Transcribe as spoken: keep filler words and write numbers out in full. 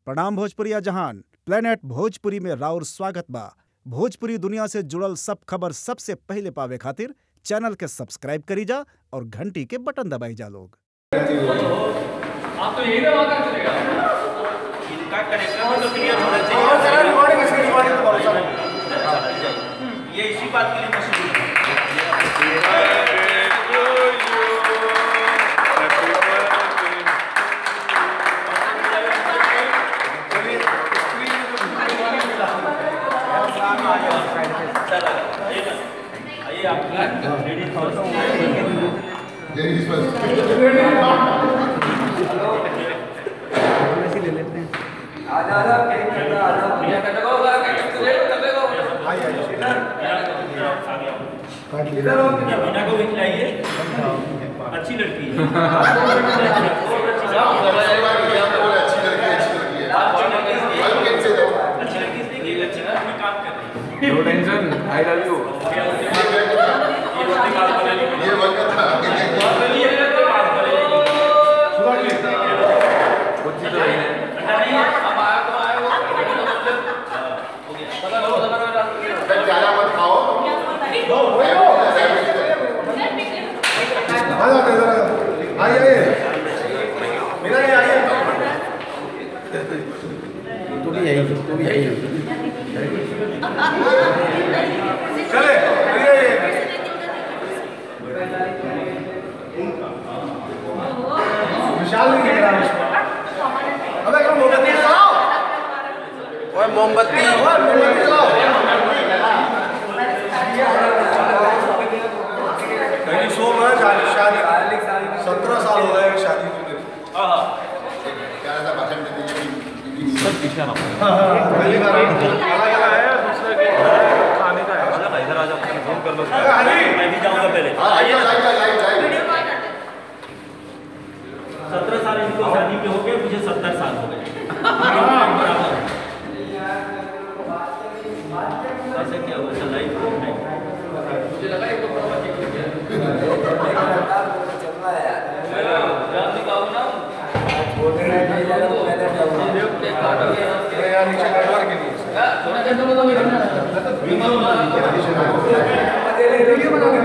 प्रणाम भोजपुरिया जहान। प्लेनेट भोजपुरी में राउर स्वागत बा। भोजपुरी दुनिया से जुड़ल सब खबर सबसे पहले पावे खातिर चैनल के सब्सक्राइब करी जा और घंटी के बटन दबाई जा लोग। आप तो यही ना वहाँ का चलेगा। इनका कनेक्शन तो क्लियर होना चाहिए। ये इसी बात के लिए मशहूर है। आइए आप लेडीज फर्स्ट लेडीज फर्स्ट ले लेते हैं। आजा आजा आजा कटको ले लो कटको आइए आइए काट लीजिए। मीना को भी खिलाइए, अच्छी लड़की है। अच्छी लड़की इसलिए अच्छी लड़की काम कर रही है। No tension, I love you. ये वक्त था ज़्यादा मत खाओ। आइए आइए मेरा ये आइए तू भी यही तू भी यही चले विशाल नहीं गिर रहा अबे कौन मोमबत्ती जलाओ। ओए मोमबत्ती ओए मोमबत्ती जलाओ। मेरी सो में शादी सत्रह साल हो गए शादी को। हाँ क्या ऐसा भाषण देते हैं सब पीछे ना। हाँ हाँ पहले का अलग है, दूसरे के खाने का है। चला इधर आ जाओ, फोन कर लो। मैं भी जाऊंगा पहले। आइए लाइव लाइव लाइव। सत्रह साल इनको शादी पे हो गए, मुझे सत्तर साल हो गए। बराबर ऐसे क्या हुआ? ऐसा लाइव मुझे लगा एक वीडियो बना